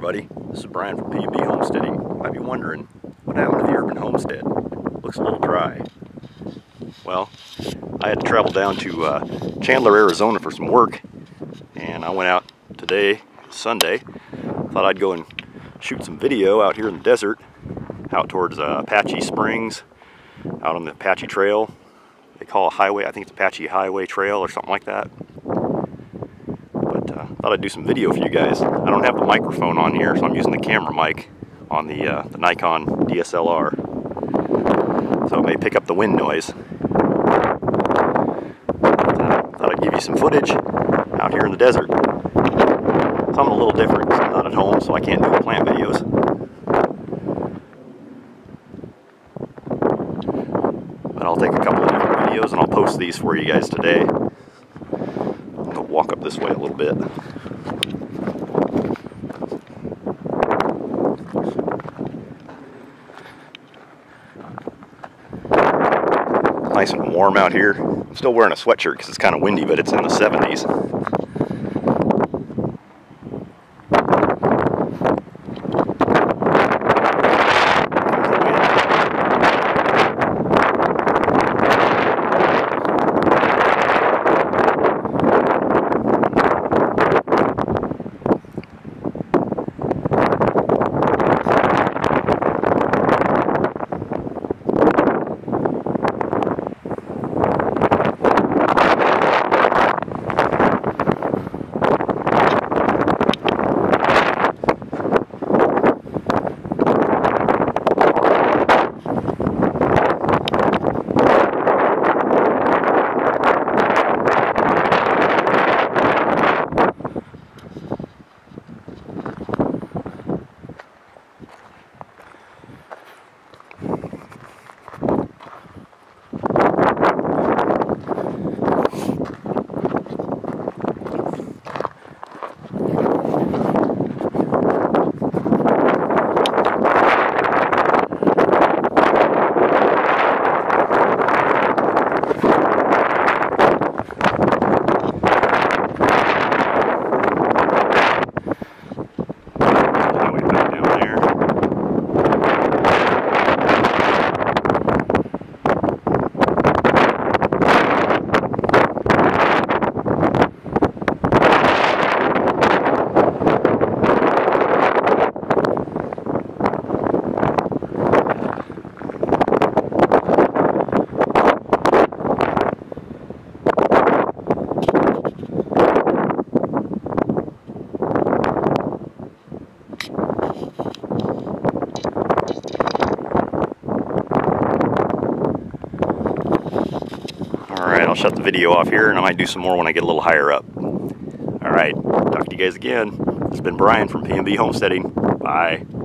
everybody, this is Brian from PnB Homesteading. You might be wondering, what happened to the urban homestead? Looks a little dry. Well, I had to travel down to Chandler, Arizona for some work, and I went out today, Sunday. Thought I'd go and shoot some video out here in the desert, out towards Apache Springs, out on the Apache Trail. They call a highway, I think it's Apache Highway Trail or something like that. Thought I'd do some video for you guys. I don't have the microphone on here, so I'm using the camera mic on the Nikon DSLR. So it may pick up the wind noise. Thought I'd give you some footage out here in the desert. Something a little different, 'cause I'm not at home, so I can't do plant videos. But I'll take a couple of different videos and I'll post these for you guys today. I'll walk up this way a little bit. Nice and warm out here. I'm still wearing a sweatshirt because it's kind of windy, but it's in the 70s. Alright, I'll shut the video off here and I might do some more when I get a little higher up. Alright, talk to you guys again. This has been Brian from PnB Homesteading. Bye.